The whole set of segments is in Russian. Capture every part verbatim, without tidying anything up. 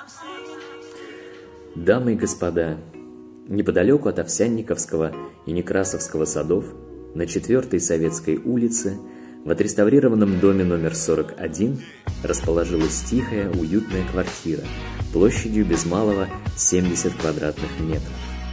Дамы и господа, неподалеку от Овсянниковского и Некрасовского садов, на четвёртой Советской улице, в отреставрированном доме номер сорок один расположилась тихая, уютная квартира площадью без малого семьдесят квадратных метров.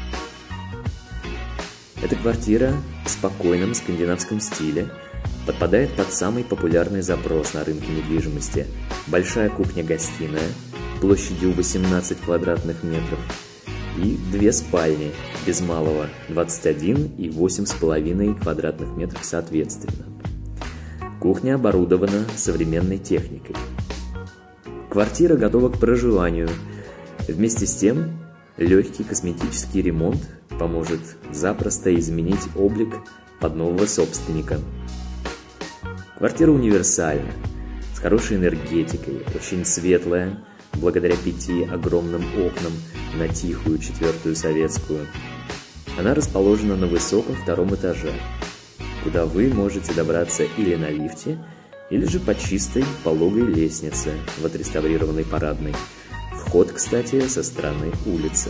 Эта квартира в спокойном скандинавском стиле подпадает под самый популярный запрос на рынке недвижимости. Большая кухня-гостиная площадью восемнадцать квадратных метров и две спальни без малого двадцать один и восемь с половиной квадратных метров соответственно. Кухня оборудована современной техникой. Квартира готова к проживанию. Вместе с тем, легкий косметический ремонт поможет запросто изменить облик под нового собственника. Квартира универсальна, с хорошей энергетикой, очень светлая, благодаря пяти огромным окнам на тихую четвертую советскую. Она расположена на высоком втором этаже, куда вы можете добраться или на лифте, или же по чистой пологой лестнице в отреставрированной парадной. Вход, кстати, со стороны улицы.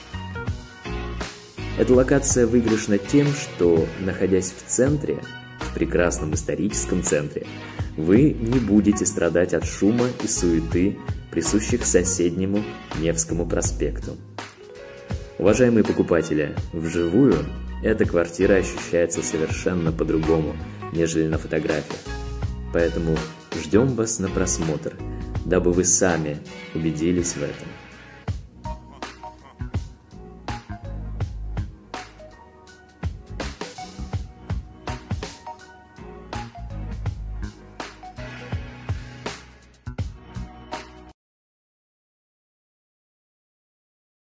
Эта локация выигрышна тем, что, находясь в центре, в прекрасном историческом центре, вы не будете страдать от шума и суеты, присущих соседнему Невскому проспекту. Уважаемые покупатели, вживую эта квартира ощущается совершенно по-другому, нежели на фотографиях. Поэтому ждем вас на просмотр, дабы вы сами убедились в этом.